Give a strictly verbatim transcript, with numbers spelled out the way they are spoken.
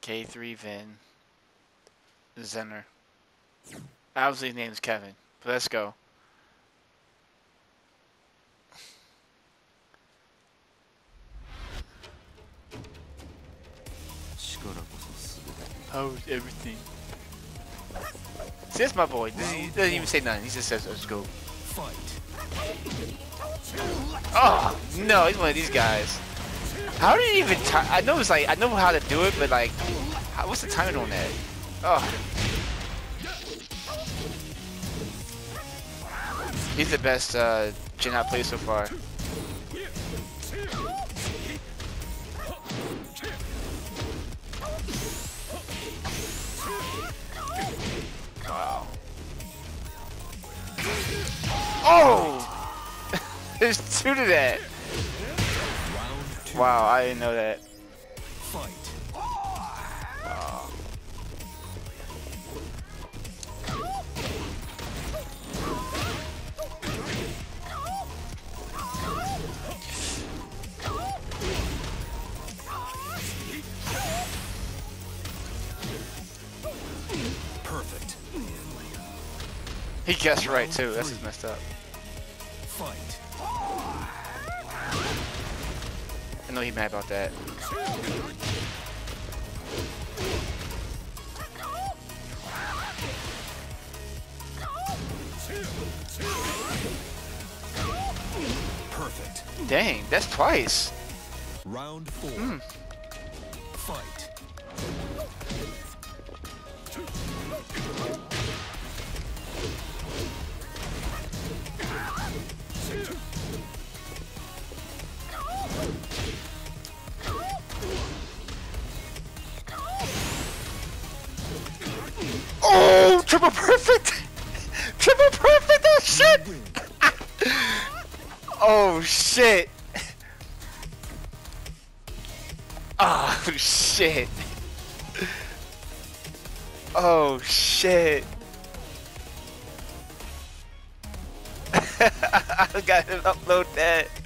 K three Vin. Zenner. Obviously his name's Kevin. But let's go. Oh, everything. See, that's my boy. He doesn't even say nothing. He just says, let's go. Oh, no, he's one of these guys. How did he even time? I know it's like, I know how to do it, but like, how, what's the timing on that? Oh. He's the best uh, Jin I've played so far. Wow. Oh! There's two to that. Wow, I didn't know that. Oh. Perfect. He guessed right too. That's just messed up. Fight. I know he's mad about that. Perfect. Dang, that's twice. Round four. Mm. Fight. Oh, triple perfect! Triple perfect! Oh shit! Oh shit! Oh shit! Oh shit! I gotta upload that.